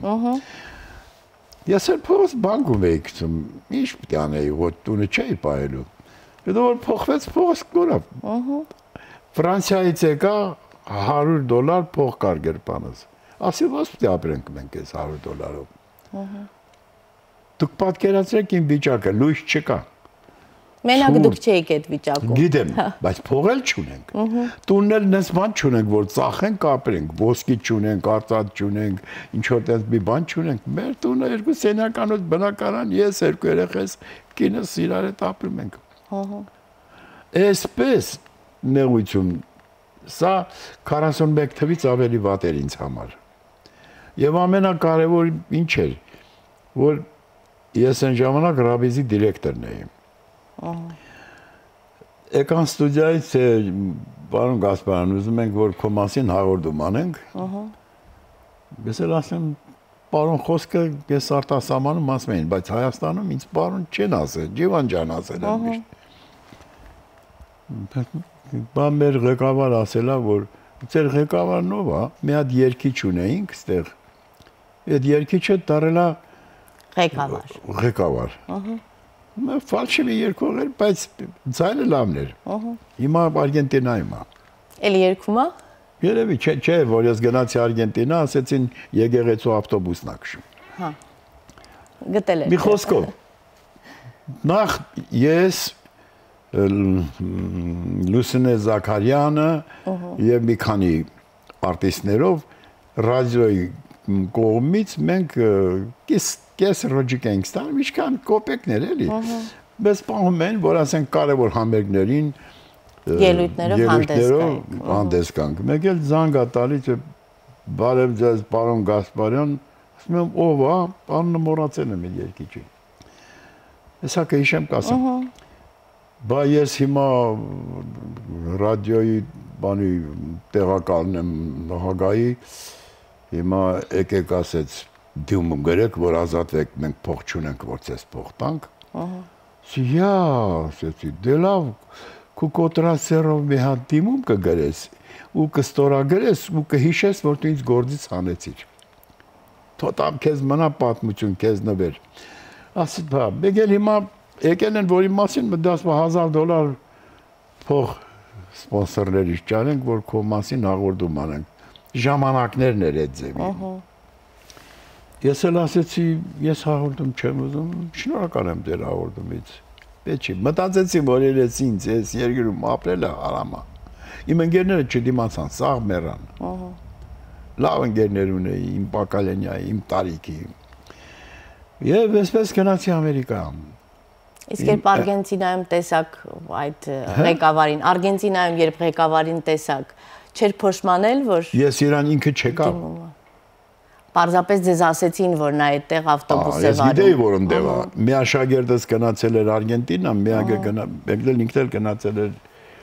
Ես էլ փողս բանկում էի գցում, ինչ պետք է անեի, որ տունը չէի պահելու։ Հետո որ փոխվեց փողս կորավ։ Ֆրանսիայից եկա $100 փող կար գրպանս։ Ասի ո՞ս պետք է ապրենք մենք այս $100-ով։ Դուք պատկերացրեք իմ վիճակը, լույս չկա։
Մենակ դուք չէիք այդ վիճակում։
Գիտեմ, բայց փող էլ չունենք։ Տունն էլ նես բան չունենք, որ ծախենք, ապրենք, ոսկի չունենք, արծաթ չունենք, ինչ որ տես մի բան չունենք։ Մեր տունը երկու սենյականոց բնակարան, ես երկու երեխես, կինս իրար հետ ապրում ենք։ Այսպես նեղություն, սա 41 թվից ավելի վատ էր ինձ համար։ Եվ ամենակարևոր ինչ էր, որ ես այն ժամանակ Ռաբիզի դիրեկտորն էի։ Եկան ստուդիայից պարոն Գասպարյան, ուզում ենք որ քո մասին հաղորդում անենք։ Ես էլ ասեմ, պարոն խոսքը ես արտասահմանում ասում էին, բայց Հայաստանում ինձ պարոն չեն ասել, Ջիվան ջան ասել են միշտ։ Բա մեր ղեկավար ասելա, որ ձեր ղեկավարն ով է, մի հատ երգիչ ունեինք այստեղ։ Այդ երգիչը դարելա ղեկավար։ Ֆալշիվի երգող էր, բայց ձայնը լավն էր։ Հիմա Արգենտինայում է։
Էլի երգում է։
Երևի չէ, որ ես գնացի Արգենտինա, ասեցին եկեղեցու ավտոբուսն ա քշում։ Հա։
Գտել եք։
Մի խոսքով։ Նախ ես Լուսինե Զաքարյանը եւ մի քանի արտիստներով ռադիոյի կողմից մենք կես ռոջիկ ենք ստանում, ինչքան կոպեկներ էլի։ Բայց պահում են, որ ասենք կարևոր համերգներին
ելույթներով
հանդես գանք։ Մեկ էլ զանգ ա տալիս բարև ձեզ պարոն Գասպարյան, ասում եմ ով է, անունը մոռացել եմ այդ երգիչի։ Հեսա կհիշեմ կասեմ։ Բա ես հիմա ռադիոյի բանի տեղակալն եմ Նահագայի, հիմա եկեք ասեց դիմում գրեք, որ ազատվեք, մենք փող չունենք, որ ցես փող տանք։ Սիյա, ասեցի, դե լավ, քու կոտրասերով մի հատ դիմում կգրես, ու կստորագրես, ու կհիշես, որ դու ինձ գործից հանեցիր։ Թոտամ քեզ մնա պատմություն, քեզ նվեր։ Ասեց, բա, եկել հիմա եկել են, որի մասին $10,000 փող սպոնսորներից ճարենք, որ քո մասին հաղորդում անենք։ Ժամանակներն էր այդ ձևի։ Ես էլ ասեցի, ես հաղորդում չեմ ուզում, շնորհակալ եմ դեր հաղորդումից։ Պետք չի, մտածեցի, որ ես ինձ ես երկրում ապրելը հարամ է։ Իմ ընկերները չդիմացան, սաղ մեռան։ Լավ ընկերներ ունեի, իմ Պակալենյայի, իմ Տարիքի։ Եվ այսպես գնացի Ամերիկա։
Իսկ երբ Արգենտինայում տեսակ այդ ղեկավարին, Արգենտինայում երբ ղեկավարին տեսակ, չէր փոշմանել, որ
ես իրան ինքը չեկա։
Պարզապես ձեզ ասեցին, որ նա այդտեղ ավտոբուս է վարում։
Ես գիտեի, որ ընդեղ է։ Մի աշակերտս գնացել էր Արգենտինա, միակը ինքն էլ գնացել էր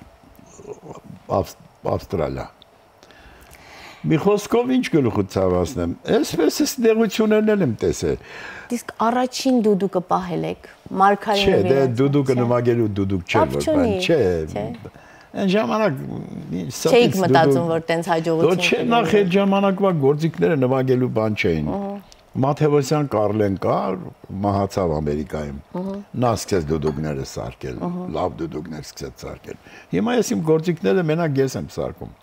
Ավստրալիա։ Մի խոսքով ինչ գլուխը ցավացնեմ։ Այսպես էս դեղություններն եմ տեսել։
Իսկ առաջին դուդուկը պահել եք Մարգարենի։
Չէ, դե դուդուկը նվագելու դուդուկ չէ, որ բան, չէ։ Այն ժամանակ
չէիք մտածում, որ տենց հաջողություն։
Չէ, նախ այդ ժամանակվա գործիքները նվագելու բան չէին։ Մաթեոսյան Կարլեն կար, մահացավ Ամերիկայում։ Նա սկսեց դուդուկները սարքել, լավ դուդուկներ սկսեց սարքել։ Հիմա ես իմ գործիքները մենակ ես եմ սարքում։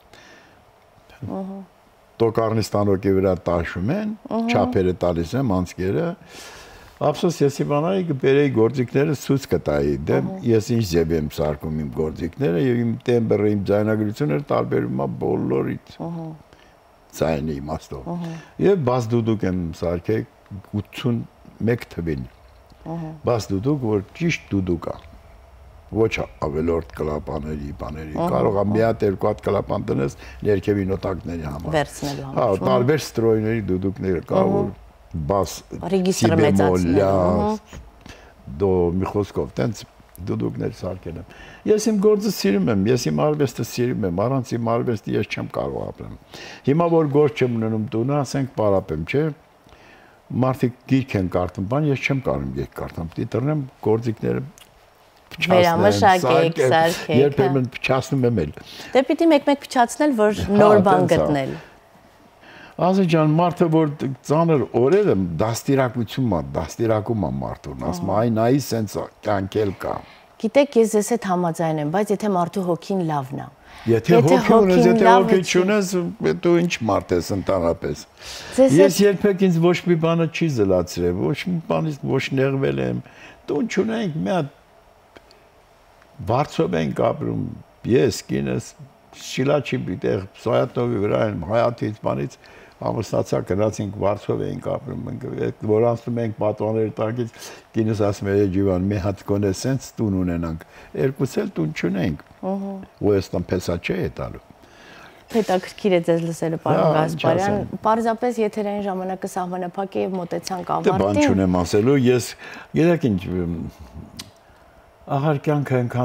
Տոկարնի ստանոկի վրա տաշում են, չափերը տալիս եմ, անցքերը։ Ափսոս ես իմանայի կբերեի գործիքները ցույց կտայի, դե ես ինչ ձև եմ սարքում իմ գործիքները եւ իմ տեմբրը, իմ ձայնագրությունները տարբերում է բոլորից։ Ձայնի իմաստով։ Եվ բաս դուդուկ եմ սարքել 81 թվին։ Բաս դուդուկ, որ ճիշտ դուդուկ է։ Ոչ ավելորդ կլապաների, բաների, կարող է մի հատ երկու հատ կլապան տնես ներքևի նոտակների համար։
Վերցնելու համար։
Հա, տարբեր ստրոյների դուդուկները կա, որ բաս
ռեգիստրը մեծացնելու,
դո մի խոսքով տենց դուդուկներ սարքել եմ։ Ես իմ գործը սիրում եմ, ես իմ արվեստը սիրում եմ, առանց իմ արվեստի ես չեմ կարող ապրել։ Հիմա որ գործ չեմ ունենում տունը, ասենք պարապեմ, չէ։ Մարդիկ գիրք են կարդում, բան ես չեմ կարող գիրք կարդամ, պիտի տրնեմ գործիքները
վերամշակեք, սարքեք։
Երբեմն փչացնում եմ էլ։
Դե պիտի մեկ-մեկ փչացնել, որ նոր բան գտնել։
Ազի ջան, մարդը որ ծանր օրերը դաստիարակություն է, դաստիարակում է մարդուն, ասում այն այ սենց կյանքել կա։
Գիտեք, ես ձեզ հետ համաձայն եմ, բայց եթե մարդու հոգին լավն է։
Եթե հոգի ունես, եթե հոգի չունես, դու ինչ մարդ ես ընդհանրապես։ Ես երբեք ինձ ոչ մի բանը չի զլացրել, ոչ մի բանից ոչ նեղվել եմ։ Դու չունենք մի հատ Վարդսով ենք ապրում, ես, կինս, Շիլաչի այդտեղ Սայաթովի վրա են Հայաթից բանից ամուսնացա գնացինք Վարդսով ենք ապրում, որ անցնում ենք պատուհանների տակից, կինս ասում է Ջիվան, մի հատ կոնե սենց տուն ունենանք, երկուս էլ տուն չունենք, ու ես տան փեսա չէ տալու։
Հետաքրքիր է ձեզ լսելը, պարոն Գասպարյան, պարզապես եթերային ժամանակը սահմանափակ է եւ մոտեցանք ավարտին։
Դե բան չունեմ ասելու, ես գիտեք ինչ ահար կյանքը այնքան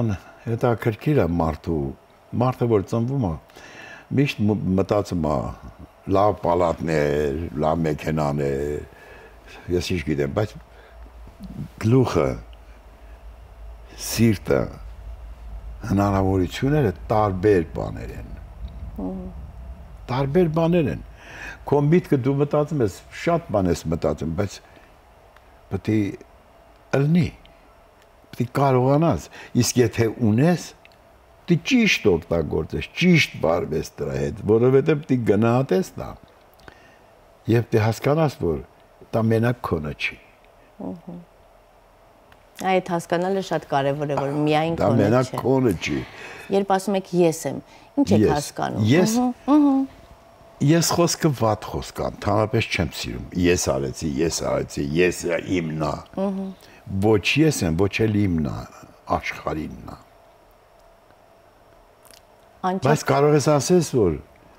հետաքրքիր է մարդը որ ծնվում է, միշտ մտածում է լավ պալատներ, լավ մեքենաներ, ես ինչ գիտեմ, բայց գլուխը, սիրտը, հնարավորությունները տարբեր բաներ են։ Տարբեր բաներ են։ Քո միտքը դու մտածում ես, շատ բան ես մտածում, բայց պետք է ըլնի, պետք է կարողանաս, իսկ եթե ունես, պետք է ճիշտ օգտագործես, ճիշտ բարվես դրա հետ, որովհետև պետք է գնահատես դա, և պետք է հասկանաս, որ դա մենակ քոնը չի։
Այդ հասկանալը շատ կարևոր է, որ միայն քոնը չէ։
Դա մենակ քոնը չի։
Երբ ասում եք ես եմ, ինչ եք հասկանում։
Ես խոսքը վատ խոսք է, ընդհանրապես չեմ սիրում։ Ես արեցի, ես իմն է։ Ոչ ես եմ, ոչ էլ իմն է, աշխարհինն է։ Բայց կարող ես ասես, որ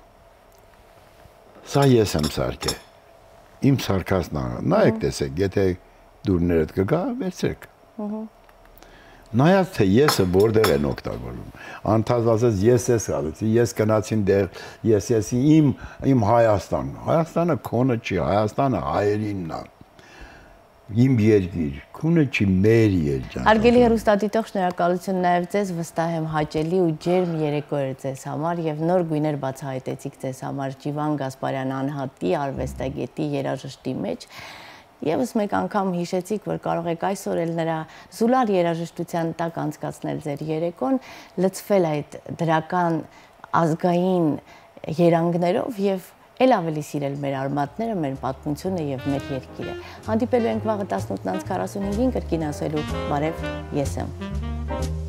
սա ես եմ սարքել։ Իմ սարքածն է։ Նայեք տեսեք, եթե դուրներդ կգա, վերցրեք։ Նայած թե եսը որտեղ են օգտագործում։ Անթազ ասես ես արեցի, ես գնացին դեղ, ես իմ Հայաստան։ Հայաստանը քոնը չի, Հայաստանը հայերինն է։ Իմ երկիր, քոնը չի, մեր երկիր։
Հարգելի հեռուստադիտող, շնորհակալություն նաև ձեզ, վստահ եմ հաճելի ու ջերմ երեկո էր ձեզ համար եւ նոր գույներ բացահայտեցիք ձեզ համար Ջիվան Գասպարյան անհատի արվեստագետի երաժշտի մեջ։ Եվս մեկ անգամ հիշեցիք, որ կարող եք այսօր էլ նրա զուլար երաժշտության տակ անցկացնել ձեր երեկոն, լցվել այդ դրական ազգային երանգներով եւ էլ ավելի սիրել մեր արմատները, մեր պատմությունը եւ մեր երկիրը։ Հանդիպելու ենք վաղը 18:45-ին կրկին ասելու բարև, ես եմ։